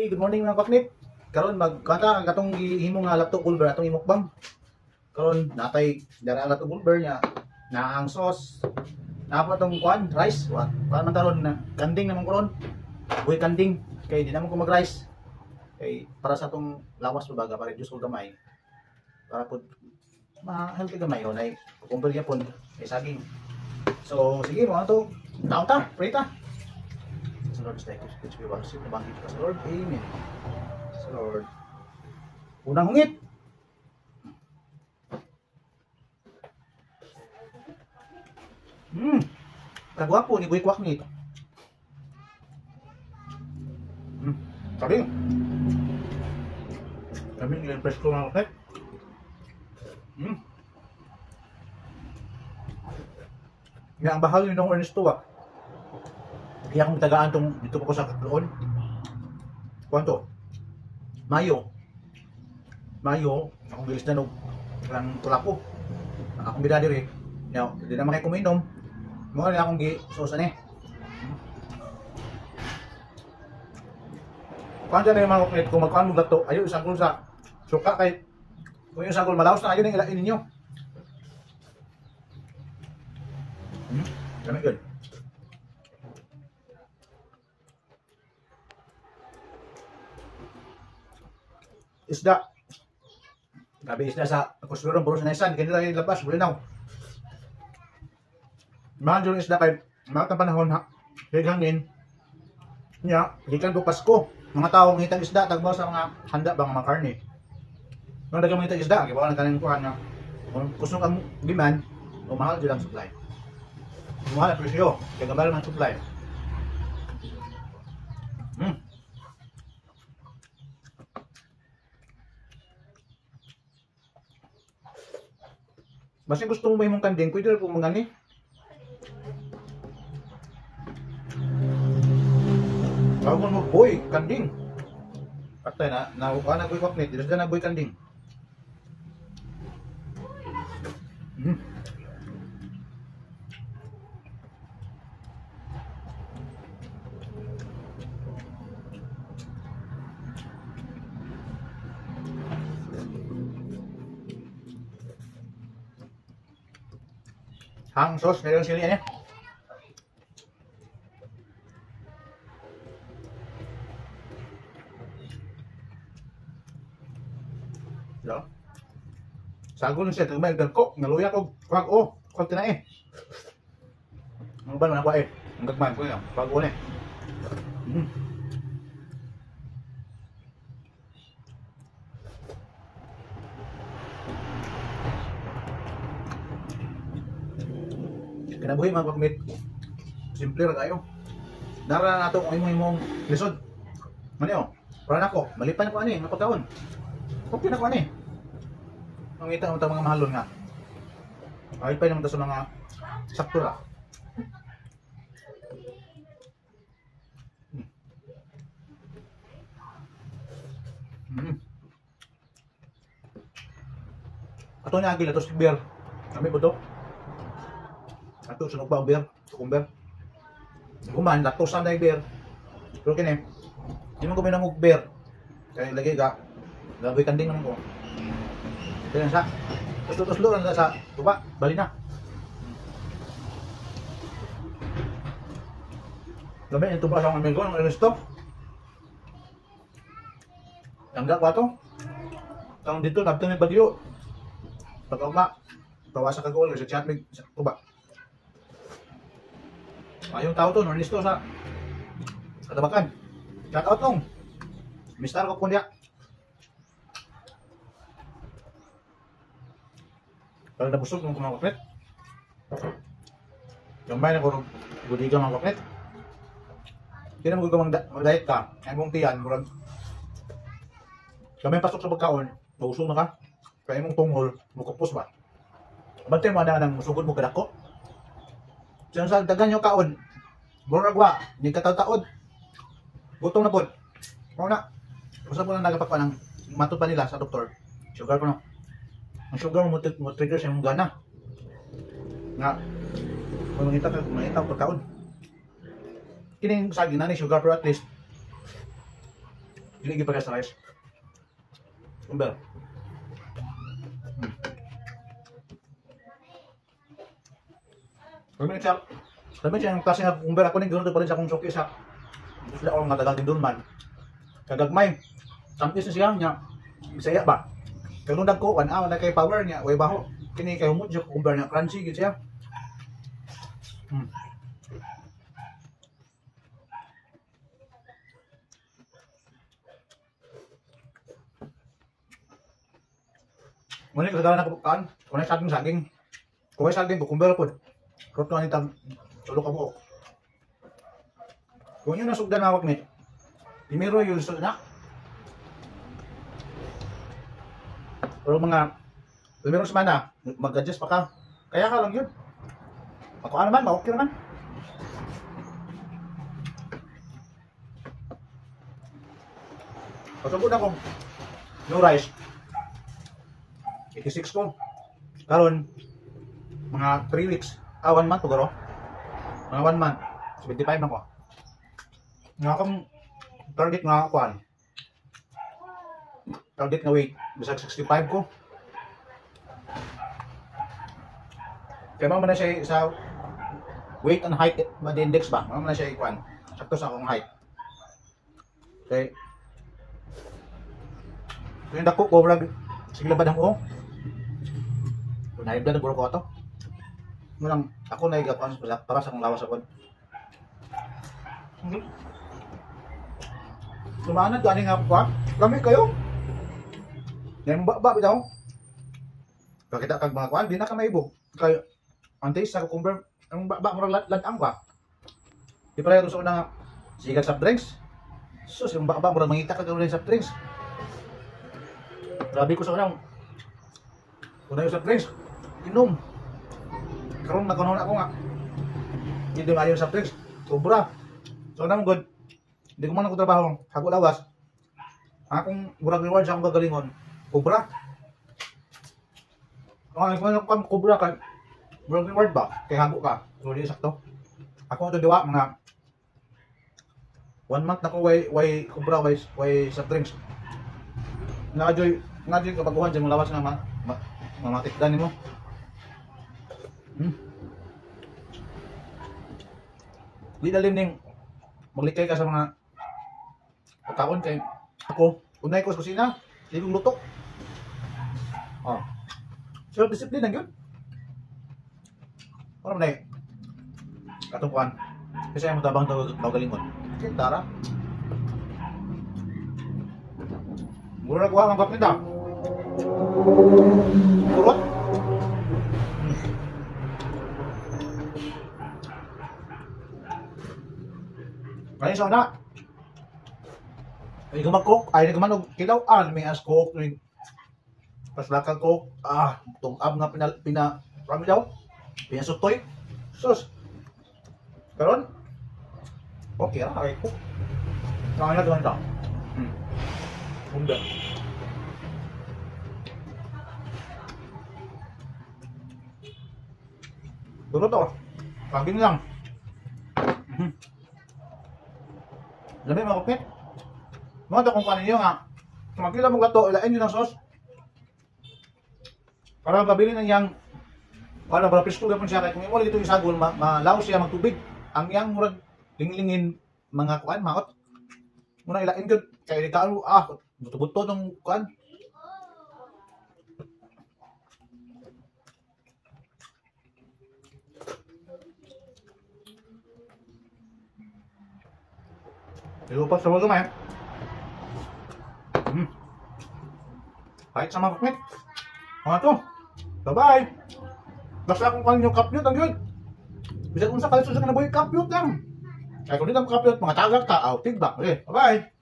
Okay, good morning mga kaknip. Karon magkanta katong gihimo nga laptop pulver atong imukbang. Karon natay dara laptop pulver nya na ang sauce. Napa tong kuan rice. Kuan man taron na kanding naman karon. Buhay kanding kay di naman ko mag-rice. Kay para sa atong lawas pa baga para juice ko gamay. Para pud ma-healthy gamay onay kumpir gyapon kay saging. So sige mo ato. Taon-ta, prita. Sa Lord, thank you. Which we worship the bangkit ka sa Lord. Amen. Sa Lord. Unang hungit. Kagwapo ni Boy Kwaknit. Sabi. Kami nag-impress ko mga kaknit. Nga ang bahal yun ng Ernesto ah. Kaya akong tagaan tong dito pa ko sa Kakloon. Kuwanto? Mayo, akong gilis na ng tulapo. Akong bida diri. Now, di naman kayo kuminom. Mga na akong gi-sauce ani. Kuwan dyan na yung mga kaklit, kung magkuhan mong gato, ayaw isang kul sa suka kay kung yung isang kul malaos na ayaw na ilain ninyo. Ganun yun. Isda. Gabi isda sa kusuro, buro sa naisan. Kanila yung labas, bulinaw. Mahal yung isda kay mga panahon ha. Kaya hangin. Nya, ikan po Pasko. Mga taong hitang isda, tagbaw sa mga handa ba mga karne. Mga dagang mga hitang isda, kibawa ng kanang kuhan nga. Kung gusto kang giman, o mahal dyan ang supply. Mahal ang presyo, kaya gambal ang supply. Basta gusto mo ba yung kanding, pwede rin po mangani. Bago mo boy, kanding. Patay na, nakuha na boy kwaknit, dito na boy kanding. Hang sauce, meron sili niya. Yo. Sagon siya tumay dagko, naluya ko, kwag o, kwag tinae. Ang ba na eh. Ang gagman ko yan, kwag o ni. Kinabuhi mga kakmit. Simple ra kayo. Dara na nato ang imong lisod. Ano para nako, malipan ko ani, napagkaon. Okay na ko ani. Ang ita mo mga mahalon nga. Ay pa naman ta sa mga sakto ra. Ato na agil ato si beer. Kami buto. Ato sunog ba ang beer? Sukumber. Kuman, lactose ang beer. Pero kini, hindi mo kuminom og beer. Kaya lagi ka, gabi kanding naman ko. Kaya sa, tuslo lang sa tuba, bali na. Gabi, yung tuba sa mga minggo, ang Ernesto. Tanggap ba ito? Tang dito, nabto may bagyo. Pagkauma, tawa sa kagol, sa chat may tuba. Ayong tao to, Ernesto sa Katabakan. Shout out nung. Mister ko punya. Kalau nabusog ng mga kaknet. Gambay na ko budiga mga kaknet. Hindi na mag-diet ka. Ay mong tiyan, murag. Kami pasok sa pagkaon, mausog na ka. Kaya mong tungol, mukupos ba? Bantay mo na ng musugod mo kadako. Diyan sa dagan yung kaon. Buragwa, hindi katataod. Gutom na po. Kung na, usap po na nagapakpa ng matod pa nila sa doktor. Sugar po no. Ang sugar mo trigger sa mong gana. Nga, kung mangita ang pagkaon. Kining saging na ni sugar pero at least Dili gyud parehas sa rice. Umber. Sabi siya yung klase nga umber ako ning ganoon pa rin sa akong suki sa gusto ako nga tagal din man. Kagagmay. Sampis na siya niya. Bisaya ba? Kalundag ko kan na kay power niya, way baho. Kini kay humot siya umber niya crunchy gid siya. Muna kasagaran ako kaan, kung ay saging. Kung ay saging, kukumber po. Kurot na nitang sulok ako. Kung yun nasugdan na awak ni, primero yung sulok na. Pero mga, primero semana, mag-adjust pa ka. Kaya ka lang yun. Ako naman, ma-okay naman. Pasabot na kong no rice. 86 ko. Karon mga 3 weeks. 1 month siguro. Mga 1 month. 75 na ko. Nga akong target nga ako. Target nga weight. Bisag 65 ko. Kaya mo na siya sa weight and height body index ba? Mo na siya ikuan. Sakto sa akong height. Okay. Yung dako ko vlog. Sige labad ako. Naibda na guro ko ito. Munang ako na igapan para sa akong lawas ako. Lumanad gani nga ako. Kami kayo. Yan ba bitaw. Kakita kag mga kuan, di na ka maibog. Kay antes sa kukumber, ang ba murag ladang ba. Di pala gusto ko na sigat soft drinks. Sus, yung ba murag mangita ka gawin sa soft drinks. Grabe ko sa unang. Kuna yung soft drinks. Inom. Karon nagkanon ako nga. Hindi maayo sa fridge. Sobra. So naman good. Hindi ko man ako trabaho. Hago lawas. Akong murag reward sa akong gagalingon. Sobra. Ang ako man kubra kay murag reward ba? Kay hago ka. So di sakto. Ako ito diwa mga 1 month na ko way kubra way sa drinks. Nga-joy kabaguhan sa mga lawas nga mamatikdan mo. Di dalim ning maglikay ka sa mga pagkaon kay ako unay ko sa kusina di ko luto. Self discipline lang yun. Ano man ay katungkuan kasi ay matabang galingon okay tara mura ko ang kapita kurot. Kaya sa na. Ay gumakok, ay nagmanog kilaw may as cook, may paslakang cook, tungab nga rami daw. Pinasutoy. Sus. Karon. Okay ra ay cook. Kaya na doon daw. Bunda. Dulu to. Pagin lang. Labi mga kupit. Mga ito kung kanin nyo nga. Magkila mong gato, ilain nyo ng sauce. Para pabili na niyang para presko gapon siya. Kaya kung imo dito yung sagol, malaw siya magtubig. Ang yang murag linglingin mga kuan, maot. Muna ilain ko. Kaya ikaw, buto-buto ng kuan. Ilupas sa mga gamay. Kahit sa mga kapit. Mga to. Bye-bye. Basta kung kanin yung kapyot, ang yun. Bisa kung sa kalit susunod na buhay kapyot lang. Kaya kung dito ang kapyot, mga tagak ka, tigba. Okay, bye-bye.